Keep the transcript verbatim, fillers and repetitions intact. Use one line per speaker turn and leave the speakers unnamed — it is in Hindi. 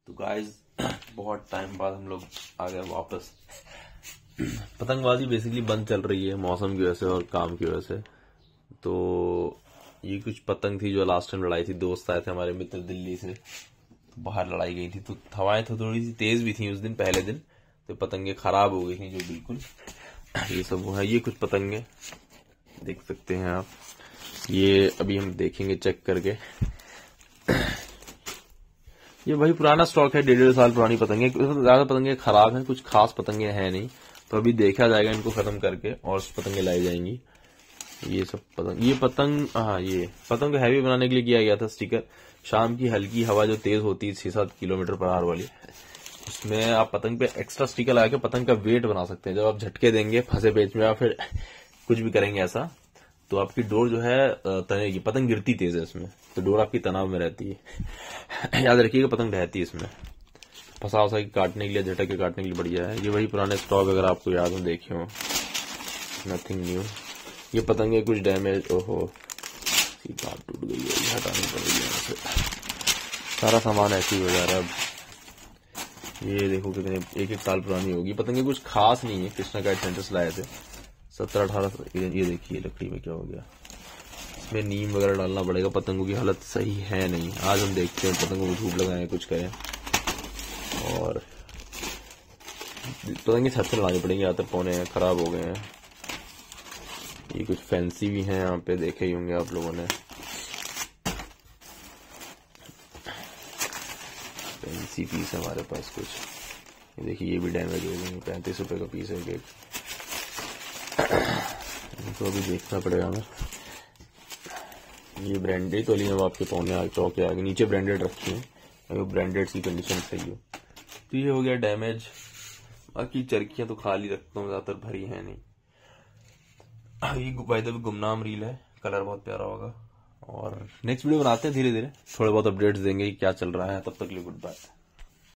तो गाइस बहुत टाइम बाद हम लोग आ गए वापस। पतंगबाजी बेसिकली बंद चल रही है मौसम की वजह से और काम की वजह से। तो ये कुछ पतंग थी जो लास्ट टाइम लड़ाई थी, दोस्त आए थे हमारे मित्र दिल्ली से, तो बाहर लड़ाई गई थी। तो हवाएं तो थोड़ी सी तेज भी थी उस दिन, पहले दिन तो पतंगे खराब हो गई थी जो बिल्कुल। ये सब वो है, ये कुछ पतंगे देख सकते हैं आप, ये अभी हम देखेंगे चेक करके। ये वही पुराना स्टॉक है, डेढ़ डेढ़ साल पुरानी पतंगे, ज्यादा पतंगे खराब हैं, कुछ खास पतंगे हैं नहीं। तो अभी देखा जाएगा इनको खत्म करके और पतंगे लाई जाएंगी। ये सब पतंग, ये पतंग, हाँ ये पतंग हैवी बनाने के लिए किया गया था स्टिकर। शाम की हल्की हवा जो तेज होती है छह सात किलोमीटर पर आवर वाली, उसमें आप पतंग पे एक्स्ट्रा स्टिकर लगा के पतंग का वेट बना सकते हैं। जब आप झटके देंगे फंसे पेच में या फिर कुछ भी करेंगे ऐसा, तो आपकी डोर जो है तनेगी। पतंग गिरती तेज है इसमें, तो डोर आपकी तनाव में रहती है। याद रखिएगा पतंग ढहती है इसमें। फंसा वसा के काटने के लिए, झटक के काटने के लिए बढ़िया है। ये वही पुराने स्टॉक, अगर आपको याद हो देखे हो, नथिंग न्यू। ये पतंगे कुछ डैमेज, ओहो बात टूट गई है, हटानी पड़ेगी यहाँ से। सारा सामान ऐसे ही हो जा रहा है अब। ये देखो कितने एक एक साल पुरानी होगी पतंगे, कुछ खास नहीं है। कृष्णा काइट सेंटर से लाए थे सत्रह अठारह। ये देखिए लकड़ी में क्या हो गया, इसमें नीम वगैरह डालना पड़ेगा। पतंगों की हालत सही है नहीं। आज हम देखते हैं पतंगों को धूप लगाएं, कुछ करें, और पतंगे छत से लगानी पड़ेंगे। यहाँ तक पौने खराब हो गए हैं। ये कुछ फैंसी भी हैं, यहाँ पे देखे ही होंगे आप लोगों ने। फैंसी पीस है हमारे पास कुछ। ये देखिए ये भी डैमेज हो गए, पैंतीस रुपए का पीस है एक। तो अभी देखना पड़ेगा हमें। ये ब्रांडेड तो नहीं, अब आपके पौने आगे चौके आगे नीचे ब्रांडेड रखी है, अगर ब्रांडेड की कंडीशन सही हो। तो ये हो गया डैमेज। बाकी चरखियां तो खाली रखता हूँ, ज्यादातर भरी है नहीं। ये बाय द वे गुमनाम रील है, कलर बहुत प्यारा होगा। और नेक्स्ट वीडियो बनाते हैं धीरे धीरे, थोड़े बहुत अपडेट्स देंगे कि क्या चल रहा है। तब तक के लिए गुड बाय।